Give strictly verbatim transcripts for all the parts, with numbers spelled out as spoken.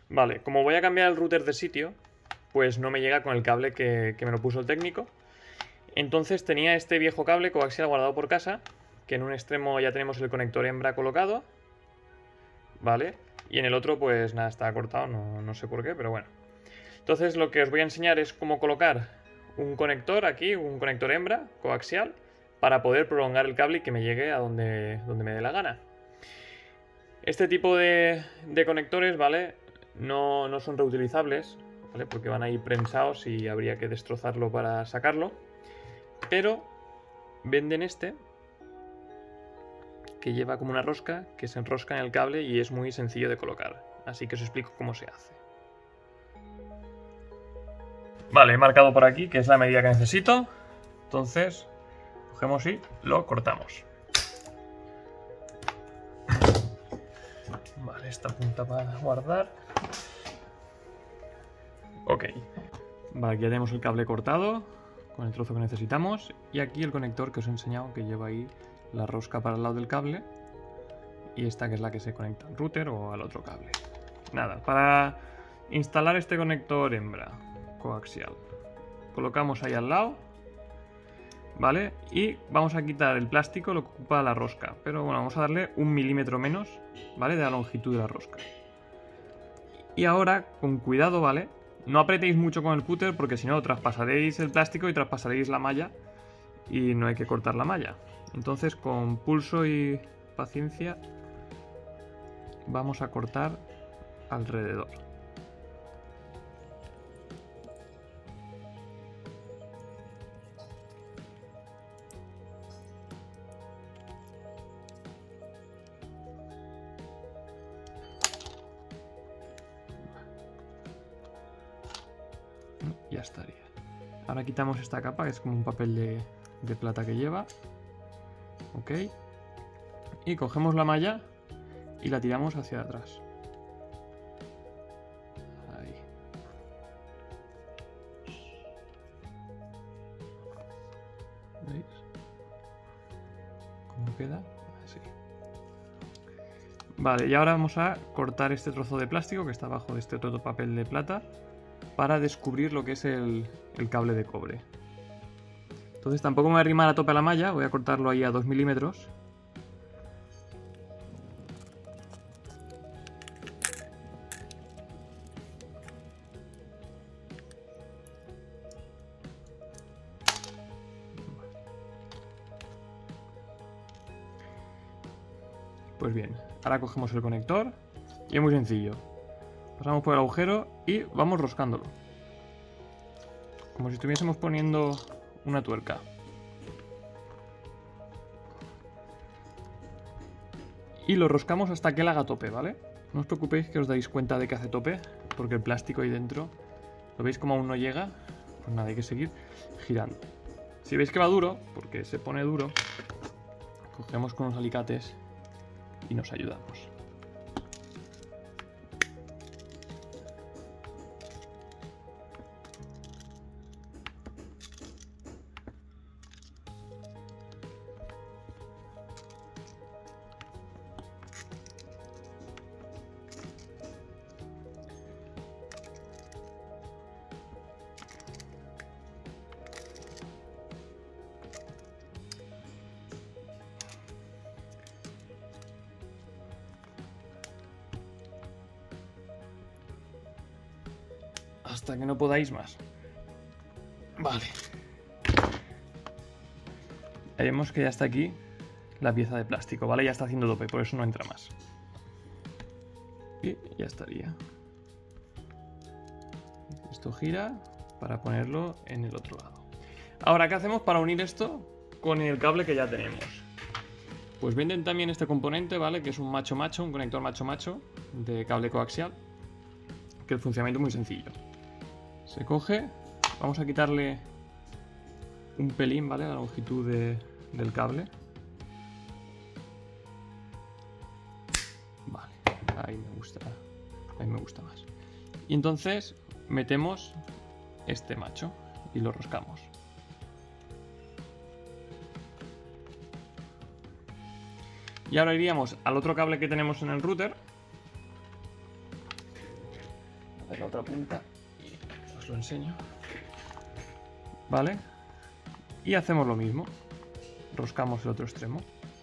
Vale, como voy a cambiar el router de sitio, pues no me llega con el cable que, que me lo puso el técnico. Entonces tenía este viejo cable coaxial guardado por casa, que en un extremo ya tenemos el conector hembra colocado, ¿vale? Y en el otro pues nada, está cortado, no, no sé por qué, pero bueno. Entonces lo que os voy a enseñar es cómo colocar un conector aquí, un conector hembra coaxial, para poder prolongar el cable y que me llegue a donde, donde me dé la gana. Este tipo de, de conectores, ¿vale? No, no son reutilizables, ¿vale? Porque van a ir prensados y habría que destrozarlo para sacarlo. Pero venden este, que lleva como una rosca, que se enrosca en el cable y es muy sencillo de colocar. Así que os explico cómo se hace. Vale, he marcado por aquí, que es la medida que necesito. Entonces, cogemos y lo cortamos. Vale, esta punta para guardar. Ok. Vale, aquí ya tenemos el cable cortado con el trozo que necesitamos. Y aquí el conector que os he enseñado, que lleva ahí la rosca para el lado del cable. Y esta que es la que se conecta al router o al otro cable. Nada, para instalar este conector hembra coaxial, colocamos ahí al lado, ¿vale? Y vamos a quitar el plástico, lo que ocupa la rosca. Pero bueno, vamos a darle un milímetro menos, ¿vale? De la longitud de la rosca. Y ahora, con cuidado, ¿vale? No apretéis mucho con el cúter porque si no traspasaréis el plástico y traspasaréis la malla y no hay que cortar la malla. Entonces, con pulso y paciencia vamos a cortar alrededor. Ya estaría. Ahora quitamos esta capa, que es como un papel de, de plata que lleva. Ok. Y cogemos la malla y la tiramos hacia atrás. Ahí. ¿Veis? ¿Cómo queda? Así. Vale, y ahora vamos a cortar este trozo de plástico que está abajo de este otro papel de plata, para descubrir lo que es el, el cable de cobre. Entonces tampoco me voy a arrimar a tope a la malla, voy a cortarlo ahí a dos milímetros. Pues bien, ahora cogemos el conector y es muy sencillo. Pasamos por el agujero y vamos roscándolo. Como si estuviésemos poniendo una tuerca. Y lo roscamos hasta que él haga tope, ¿vale? No os preocupéis que os dais cuenta de que hace tope, porque el plástico ahí dentro, ¿lo veis como aún no llega? Pues nada, hay que seguir girando. Si veis que va duro, porque se pone duro, cogemos con unos alicates y nos ayudamos. Hasta que no podáis más. Vale. Ya vemos que ya está aquí la pieza de plástico, ¿vale? Ya está haciendo tope, por eso no entra más. Y ya estaría. Esto gira para ponerlo en el otro lado. Ahora, ¿qué hacemos para unir esto con el cable que ya tenemos? Pues venden también este componente, ¿vale? Que es un macho-macho, un conector macho-macho de cable coaxial, que el funcionamiento es muy sencillo. Se coge, vamos a quitarle un pelín, ¿vale? La longitud de, del cable. Vale, ahí me gusta, ahí me gusta más. Y entonces metemos este macho y lo roscamos. Y ahora iríamos al otro cable que tenemos en el router. hacer la otra punta y os lo enseño. Vale. Y hacemos lo mismo. Roscamos el otro extremo.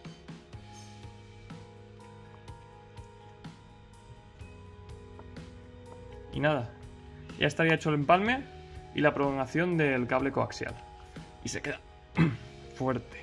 Y nada, ya estaría hecho el empalme y la prolongación del cable coaxial. Y se queda fuerte.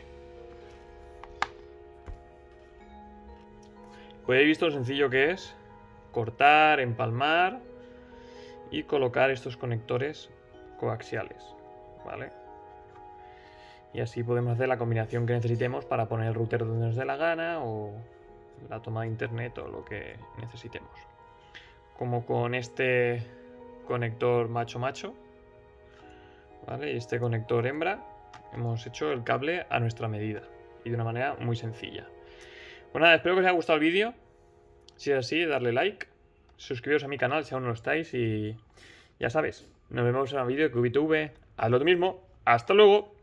Pues habéis visto lo sencillo que es cortar, empalmar y colocar estos conectores coaxiales, ¿vale? Y así podemos hacer la combinación que necesitemos para poner el router donde nos dé la gana o la toma de internet o lo que necesitemos. Como con este conector macho-macho, ¿vale? Y este conector hembra, hemos hecho el cable a nuestra medida y de una manera muy sencilla. Pues nada, espero que os haya gustado el vídeo. Si es así, darle like, suscribiros a mi canal si aún no lo estáis y ya sabéis, nos vemos en el vídeo de CubiTV. Haz lo mismo, hasta luego.